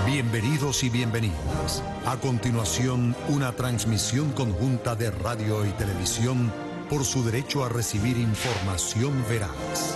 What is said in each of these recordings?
Bienvenidos y bienvenidas. A continuación, una transmisión conjunta de radio y televisión por su derecho a recibir información veraz.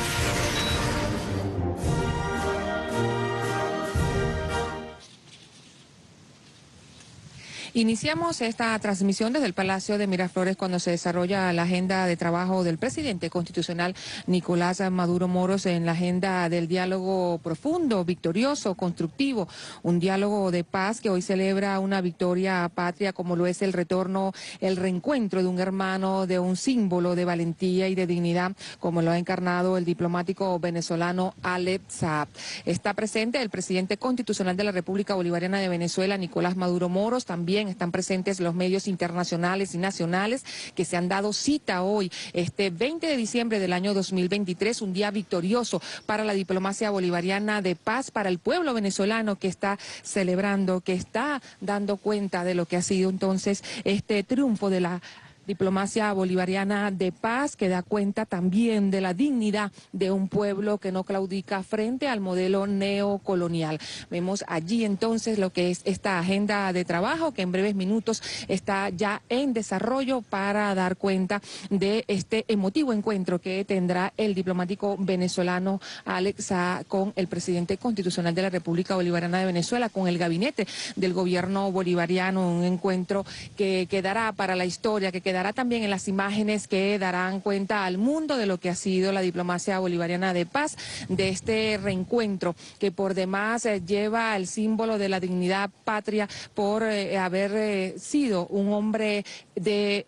Iniciamos esta transmisión desde el Palacio de Miraflores cuando se desarrolla la agenda de trabajo del presidente constitucional Nicolás Maduro Moros en la agenda del diálogo profundo, victorioso, constructivo, un diálogo de paz que hoy celebra una victoria patria como lo es el retorno, el reencuentro de un hermano, de un símbolo de valentía y de dignidad como lo ha encarnado el diplomático venezolano Alex Saab. Está presente el presidente constitucional de la República Bolivariana de Venezuela, Nicolás Maduro Moros. También están presentes los medios internacionales y nacionales que se han dado cita hoy, este 20 de diciembre del año 2023, un día victorioso para la diplomacia bolivariana de paz, para el pueblo venezolano que está celebrando, que está dando cuenta de lo que ha sido entonces este triunfo de la diplomacia bolivariana de paz, que da cuenta también de la dignidad de un pueblo que no claudica frente al modelo neocolonial. Vemos allí entonces lo que es esta agenda de trabajo que en breves minutos está ya en desarrollo para dar cuenta de este emotivo encuentro que tendrá el diplomático venezolano Alex Saab con el presidente constitucional de la República Bolivariana de Venezuela, con el gabinete del gobierno bolivariano, un encuentro que quedará para la historia, que quedará también en las imágenes que darán cuenta al mundo de lo que ha sido la diplomacia bolivariana de paz, de este reencuentro que por demás lleva el símbolo de la dignidad patria por haber sido un hombre de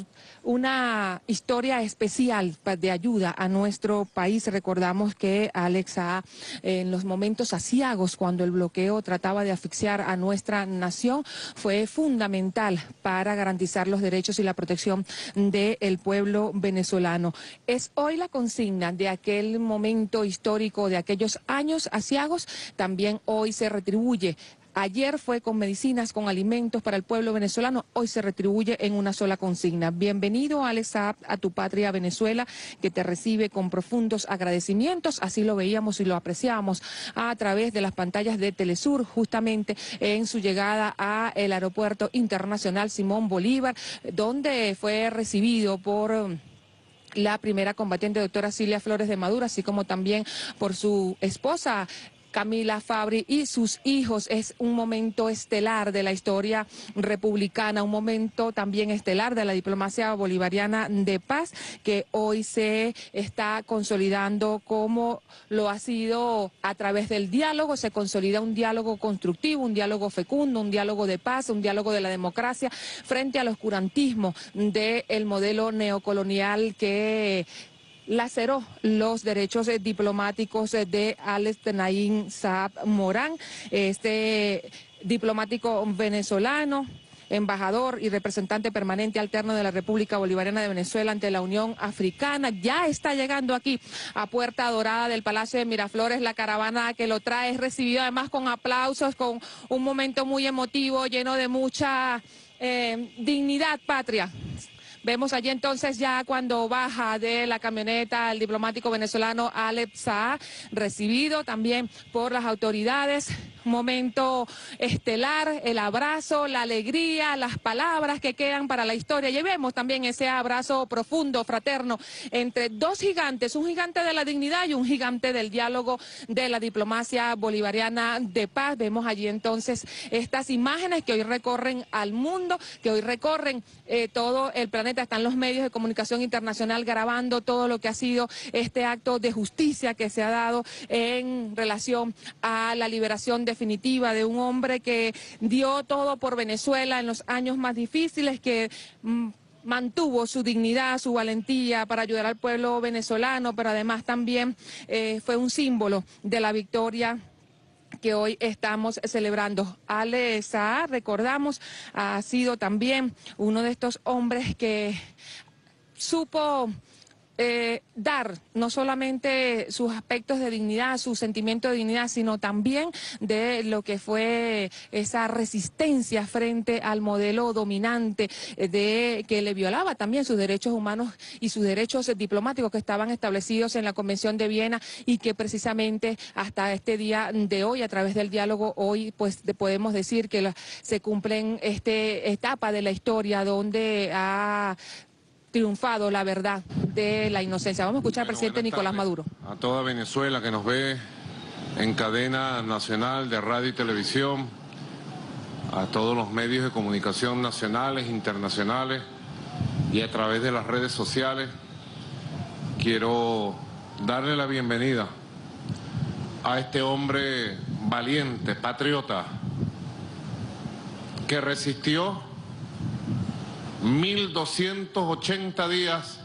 una historia especial de ayuda a nuestro país. Recordamos que Alex Saab, en los momentos aciagos, cuando el bloqueo trataba de asfixiar a nuestra nación, fue fundamental para garantizar los derechos y la protección del pueblo venezolano. Es hoy la consigna de aquel momento histórico, de aquellos años aciagos, también hoy se retribuye. Ayer fue con medicinas, con alimentos para el pueblo venezolano, hoy se retribuye en una sola consigna. Bienvenido, Alex Saab, a tu patria Venezuela, que te recibe con profundos agradecimientos. Así lo veíamos y lo apreciábamos a través de las pantallas de Telesur, justamente en su llegada al Aeropuerto Internacional Simón Bolívar, donde fue recibido por la primera combatiente, doctora Cilia Flores de Maduro, así como también por su esposa, Camila Fabri, y sus hijos. Es un momento estelar de la historia republicana, un momento también estelar de la diplomacia bolivariana de paz, que hoy se está consolidando como lo ha sido a través del diálogo. Se consolida un diálogo constructivo, un diálogo fecundo, un diálogo de paz, un diálogo de la democracia frente al oscurantismo del modelo neocolonial que laceró los derechos diplomáticos de Alex Naim Saab Morán, este diplomático venezolano, embajador y representante permanente alterno de la República Bolivariana de Venezuela ante la Unión Africana. Ya está llegando aquí a Puerta Dorada del Palacio de Miraflores. La caravana que lo trae es recibida además con aplausos, con un momento muy emotivo, lleno de mucha dignidad patria. Vemos allí entonces ya cuando baja de la camioneta el diplomático venezolano Alex Saab, recibido también por las autoridades. Un momento estelar, el abrazo, la alegría, las palabras que quedan para la historia. Y vemos también ese abrazo profundo, fraterno, entre dos gigantes, un gigante de la dignidad y un gigante del diálogo de la diplomacia bolivariana de paz. Vemos allí entonces estas imágenes que hoy recorren al mundo, que hoy recorren todo el planeta. Están los medios de comunicación internacional grabando todo lo que ha sido este acto de justicia que se ha dado en relación a la liberación definitiva de un hombre que dio todo por Venezuela en los años más difíciles, que mantuvo su dignidad, su valentía para ayudar al pueblo venezolano, pero además también fue un símbolo de la victoria que hoy estamos celebrando. Alex Saab, recordamos, ha sido también uno de estos hombres que supo dar no solamente sus aspectos de dignidad, su sentimiento de dignidad, sino también de lo que fue esa resistencia frente al modelo dominante de que le violaba también sus derechos humanos y sus derechos diplomáticos que estaban establecidos en la Convención de Viena y que precisamente hasta este día de hoy, a través del diálogo, hoy pues podemos decir que se cumplen esta etapa de la historia donde ha triunfado la verdad de la inocencia. Vamos a escuchar al presidente Nicolás Maduro. A toda Venezuela que nos ve en cadena nacional de radio y televisión, a todos los medios de comunicación nacionales, internacionales y a través de las redes sociales, quiero darle la bienvenida a este hombre valiente, patriota, que resistió 1280 días,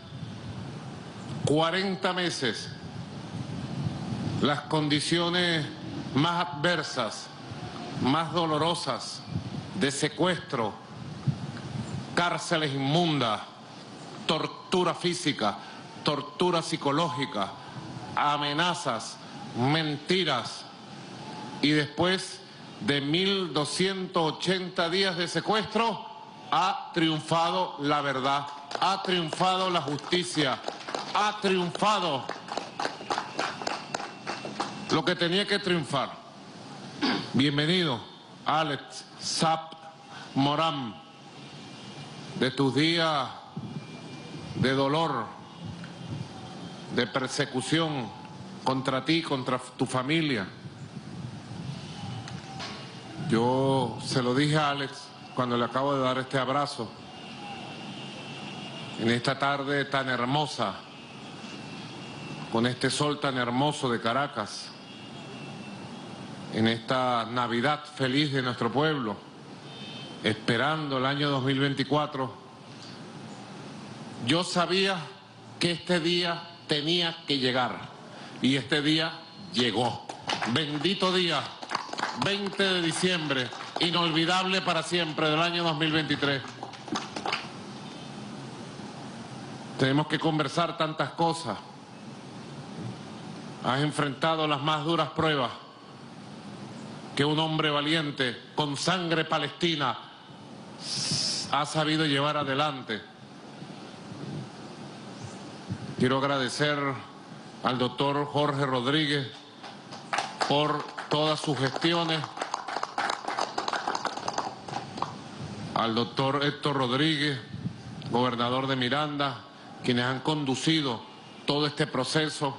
40 meses, las condiciones más adversas, más dolorosas, de secuestro, cárceles inmundas, tortura física, tortura psicológica, amenazas, mentiras, y después de 1280 días de secuestro, ha triunfado la verdad, ha triunfado la justicia, ha triunfado lo que tenía que triunfar. Bienvenido, Alex Saab Moran, de tus días de dolor, de persecución contra ti, contra tu familia. Yo se lo dije a Alex cuando le acabo de dar este abrazo, en esta tarde tan hermosa, con este sol tan hermoso de Caracas, en esta Navidad feliz de nuestro pueblo, esperando el año 2024, yo sabía que este día tenía que llegar, y este día llegó. Bendito día, 20 de diciembre, inolvidable para siempre, del año 2023. Tenemos que conversar tantas cosas. Has enfrentado las más duras pruebas que un hombre valiente, con sangre palestina, ha sabido llevar adelante. Quiero agradecer al doctor Jorge Rodríguez por todas sus gestiones, al doctor Héctor Rodríguez, gobernador de Miranda, quienes han conducido todo este proceso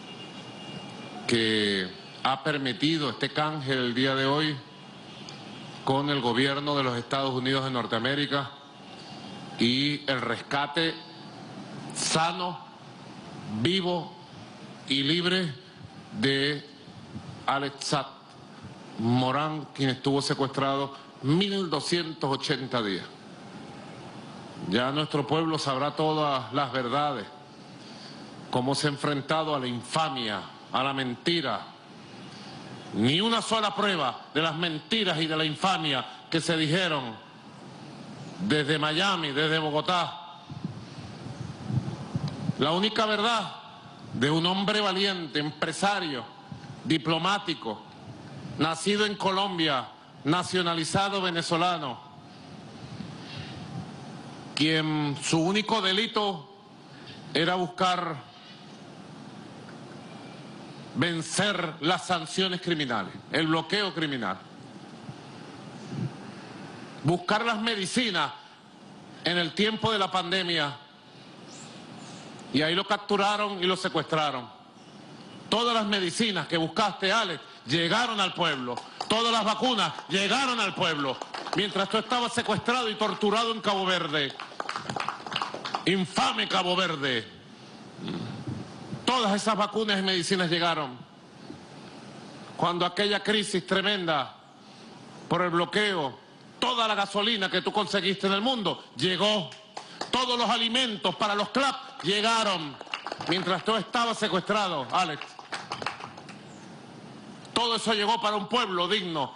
que ha permitido este canje el día de hoy con el gobierno de los Estados Unidos de Norteamérica y el rescate sano, vivo y libre de Alex Saab Moran, quien estuvo secuestrado 1280 días. Ya nuestro pueblo sabrá todas las verdades, cómo se ha enfrentado a la infamia, a la mentira. Ni una sola prueba de las mentiras y de la infamia que se dijeron desde Miami, desde Bogotá. La única verdad de un hombre valiente, empresario, diplomático, nacido en Colombia, nacionalizado venezolano, quien su único delito era buscar vencer las sanciones criminales, el bloqueo criminal, buscar las medicinas en el tiempo de la pandemia, y ahí lo capturaron y lo secuestraron. Todas las medicinas que buscaste, Alex, llegaron al pueblo. Todas las vacunas llegaron al pueblo, mientras tú estabas secuestrado y torturado en Cabo Verde. Infame Cabo Verde. Todas esas vacunas y medicinas llegaron. Cuando aquella crisis tremenda por el bloqueo, toda la gasolina que tú conseguiste en el mundo llegó. Todos los alimentos para los CLAP llegaron mientras tú estabas secuestrado, Alex. Todo eso llegó para un pueblo digno.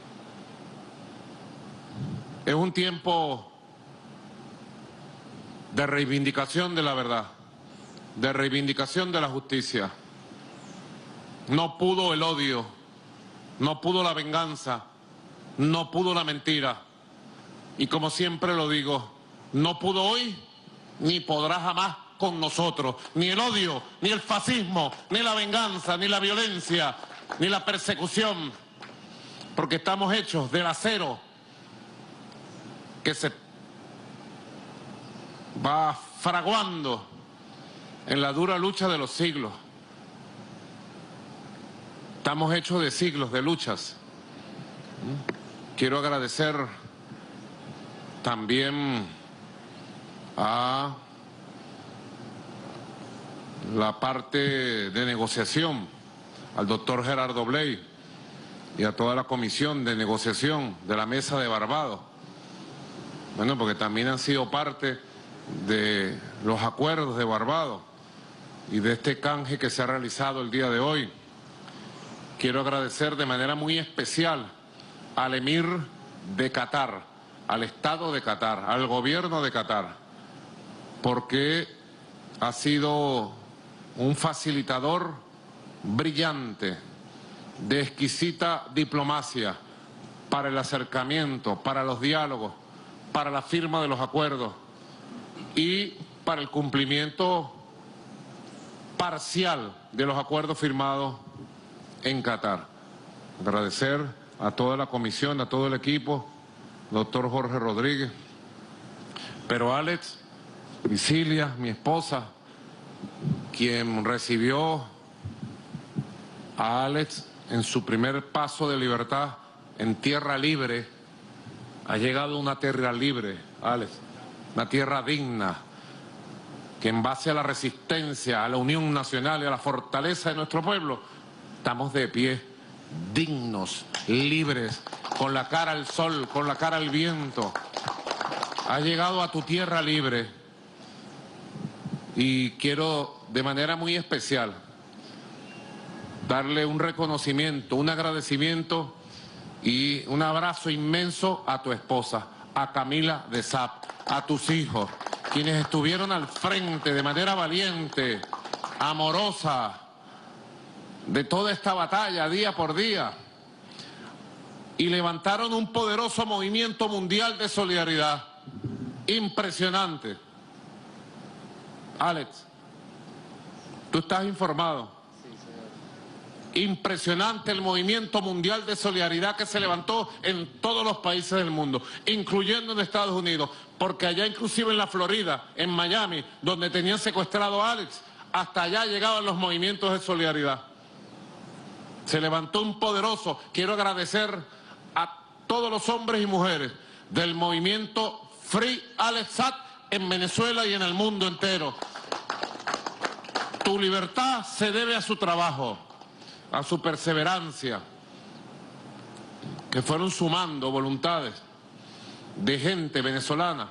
Es un tiempo de reivindicación de la verdad, de reivindicación de la justicia. No pudo el odio, no pudo la venganza, no pudo la mentira. Y como siempre lo digo, no pudo hoy ni podrá jamás con nosotros. Ni el odio, ni el fascismo, ni la venganza, ni la violencia, ni la persecución. Porque estamos hechos del acero que se va fraguando en la dura lucha de los siglos. Estamos hechos de siglos, de luchas. Quiero agradecer también a la parte de negociación, al doctor Gerardo Bley y a toda la comisión de negociación de la Mesa de Barbados. Bueno, porque también han sido parte de los acuerdos de Barbados y de este canje que se ha realizado el día de hoy. Quiero agradecer de manera muy especial al emir de Qatar, al Estado de Qatar, al gobierno de Qatar, porque ha sido un facilitador brillante, de exquisita diplomacia para el acercamiento, para los diálogos, para la firma de los acuerdos y para el cumplimiento parcial de los acuerdos firmados en Qatar. Agradecer a toda la comisión, a todo el equipo, doctor Jorge Rodríguez, pero Alex, Vicilia, mi esposa, quien recibió a Alex en su primer paso de libertad en tierra libre, ha llegado a una tierra libre, Alex, una tierra digna, que en base a la resistencia, a la unión nacional y a la fortaleza de nuestro pueblo, estamos de pie, dignos, libres, con la cara al sol, con la cara al viento. Has llegado a tu tierra libre y quiero de manera muy especial darle un reconocimiento, un agradecimiento y un abrazo inmenso a tu esposa, a Camila de Sap, a tus hijos, quienes estuvieron al frente de manera valiente, amorosa, de toda esta batalla día por día, y levantaron un poderoso movimiento mundial de solidaridad, impresionante. Alex, tú estás informado. Impresionante el movimiento mundial de solidaridad que se levantó en todos los países del mundo, incluyendo en Estados Unidos, porque allá inclusive en la Florida, en Miami, donde tenían secuestrado a Alex, hasta allá llegaban los movimientos de solidaridad. Se levantó un poderoso, quiero agradecer a todos los hombres y mujeres del movimiento Free Alex Saab en Venezuela y en el mundo entero. Tu libertad se debe a su trabajo, a su perseverancia, que fueron sumando voluntades de gente venezolana.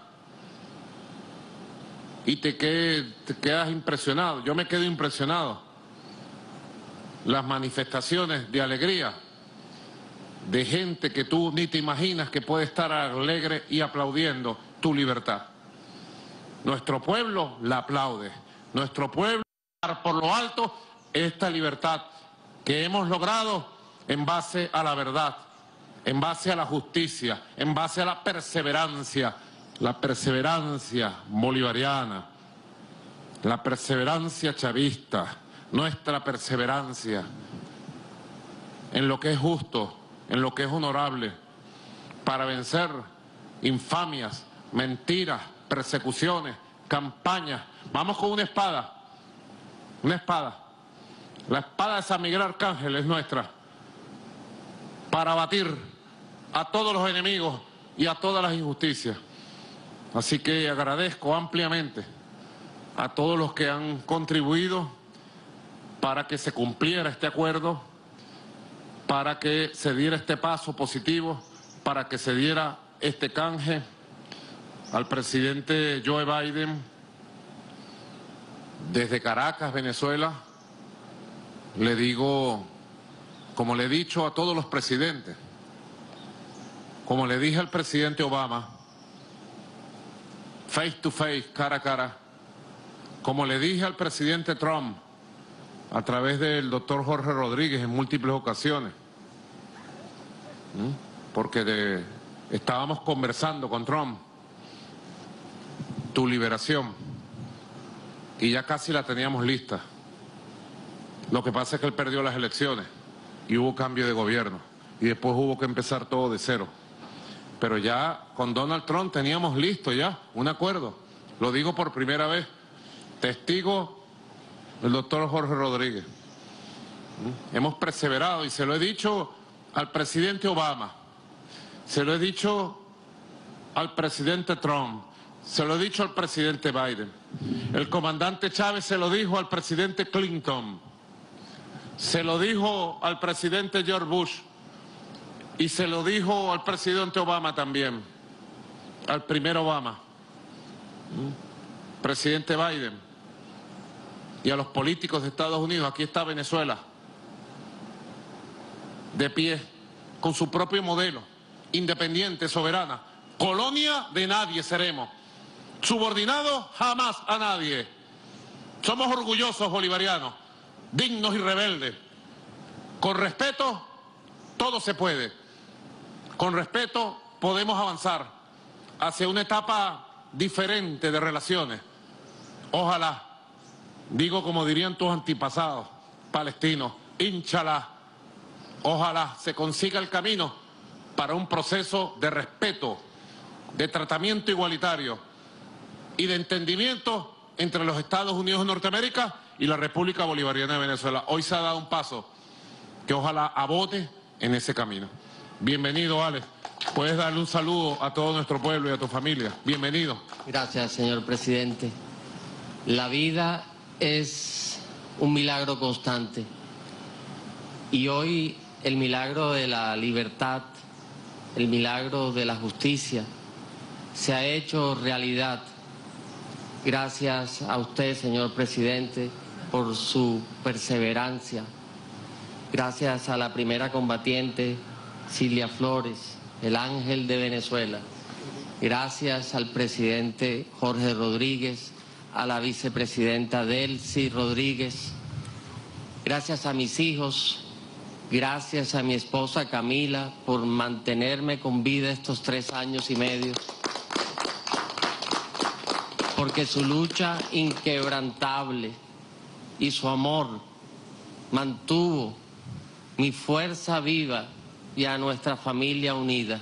Y te quedas impresionado, yo me quedo impresionado. Las manifestaciones de alegría de gente que tú ni te imaginas que puede estar alegre y aplaudiendo tu libertad. Nuestro pueblo la aplaude, nuestro pueblo por lo alto esta libertad que hemos logrado en base a la verdad, en base a la justicia, en base a la perseverancia bolivariana, la perseverancia chavista, nuestra perseverancia en lo que es justo, en lo que es honorable, para vencer infamias, mentiras, persecuciones, campañas. Vamos con una espada. La espada de San Miguel Arcángel es nuestra, para batir a todos los enemigos y a todas las injusticias. Así que agradezco ampliamente a todos los que han contribuido para que se cumpliera este acuerdo, para que se diera este paso positivo, para que se diera este canje. Al presidente Joe Biden, desde Caracas, Venezuela, le digo, como le he dicho a todos los presidentes, como le dije al presidente Obama, face to face, cara a cara, como le dije al presidente Trump a través del doctor Jorge Rodríguez en múltiples ocasiones, porque estábamos conversando con Trump, tu liberación, y ya casi la teníamos lista. Lo que pasa es que él perdió las elecciones y hubo cambio de gobierno y después hubo que empezar todo de cero. Pero ya con Donald Trump teníamos listo ya un acuerdo. Lo digo por primera vez. Testigo el doctor Jorge Rodríguez. Hemos perseverado y se lo he dicho al presidente Obama, se lo he dicho al presidente Trump, se lo he dicho al presidente Biden. El comandante Chávez se lo dijo al presidente Clinton, se lo dijo al presidente George Bush y se lo dijo al presidente Obama también, al primer Obama, presidente Biden, y a los políticos de Estados Unidos. Aquí está Venezuela, de pie, con su propio modelo, independiente, soberana. Colonia de nadie seremos, subordinados jamás a nadie. Somos orgullosos bolivarianos, dignos y rebeldes. Con respeto, todo se puede. Con respeto podemos avanzar hacia una etapa diferente de relaciones. Ojalá, digo como dirían tus antepasados palestinos, inshallah, ojalá se consiga el camino para un proceso de respeto, de tratamiento igualitario y de entendimiento entre los Estados Unidos de Norteamérica y la República Bolivariana de Venezuela. Hoy se ha dado un paso que ojalá abote en ese camino. Bienvenido, Alex. Puedes darle un saludo a todo nuestro pueblo y a tu familia. Bienvenido. Gracias, señor presidente. La vida es un milagro constante y hoy el milagro de la libertad, el milagro de la justicia se ha hecho realidad gracias a usted, señor presidente, por su perseverancia, gracias a la primera combatiente Cilia Flores, el ángel de Venezuela, gracias al presidente Jorge Rodríguez, a la vicepresidenta Delcy Rodríguez, gracias a mis hijos, gracias a mi esposa Camila por mantenerme con vida estos 3 años y medio, porque su lucha inquebrantable y su amor mantuvo mi fuerza viva y a nuestra familia unida.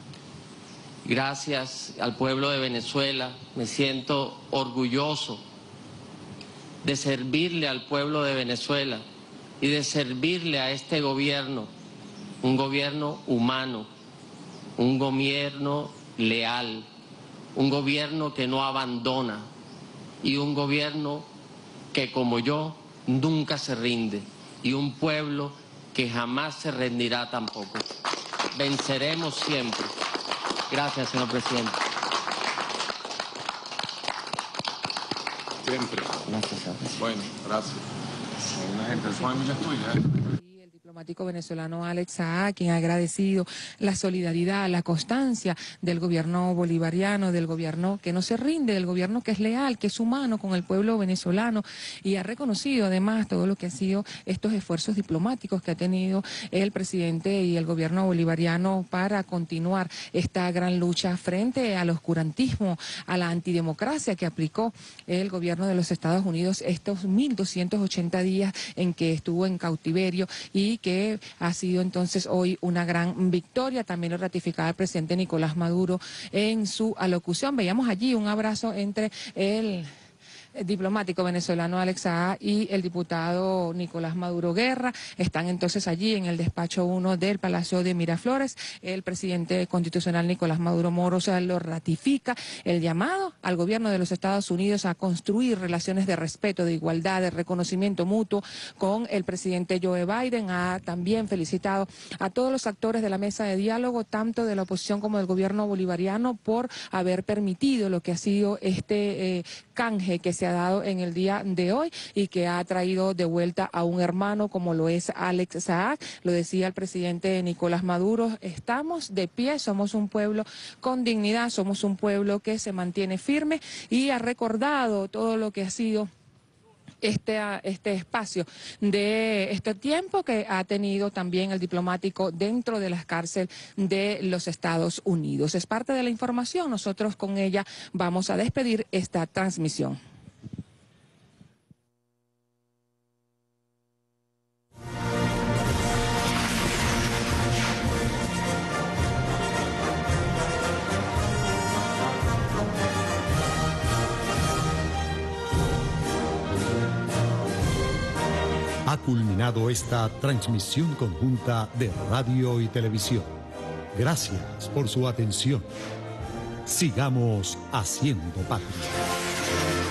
Gracias al pueblo de Venezuela, me siento orgulloso de servirle al pueblo de Venezuela y de servirle a este gobierno, un gobierno humano, un gobierno leal, un gobierno que no abandona y un gobierno que, como yo, nunca se rinde y un pueblo que jamás se rendirá tampoco. Venceremos siempre. Gracias, señor presidente. Siempre. Gracias, señor presidente. Bueno, gracias. Una gente, su familia es tuya, ¿eh? El diplomático venezolano Alex Saá, quien ha agradecido la solidaridad, la constancia del gobierno bolivariano, del gobierno que no se rinde, del gobierno que es leal, que es humano con el pueblo venezolano, y ha reconocido además todo lo que han sido estos esfuerzos diplomáticos que ha tenido el presidente y el gobierno bolivariano para continuar esta gran lucha frente al oscurantismo, a la antidemocracia que aplicó el gobierno de los Estados Unidos estos 1.280 días en que estuvo en cautiverio, y que ha sido entonces hoy una gran victoria. También lo ratificaba el presidente Nicolás Maduro en su alocución. Veíamos allí un abrazo entre el diplomático venezolano Alex Saá y el diputado Nicolás Maduro Guerra. Están entonces allí en el despacho 1 del Palacio de Miraflores. El presidente constitucional Nicolás Maduro Moros lo ratifica, el llamado al gobierno de los Estados Unidos a construir relaciones de respeto, de igualdad, de reconocimiento mutuo con el presidente Joe Biden. Ha también felicitado a todos los actores de la mesa de diálogo, tanto de la oposición como del gobierno bolivariano, por haber permitido lo que ha sido este canje que se se ha dado en el día de hoy y que ha traído de vuelta a un hermano como lo es Alex Saab. Lo decía el presidente Nicolás Maduro, estamos de pie, somos un pueblo con dignidad, somos un pueblo que se mantiene firme, y ha recordado todo lo que ha sido este espacio de este tiempo que ha tenido también el diplomático dentro de las cárceles de los Estados Unidos. Es parte de la información, nosotros con ella vamos a despedir esta transmisión. Ha culminado esta transmisión conjunta de radio y televisión. Gracias por su atención. Sigamos haciendo patria.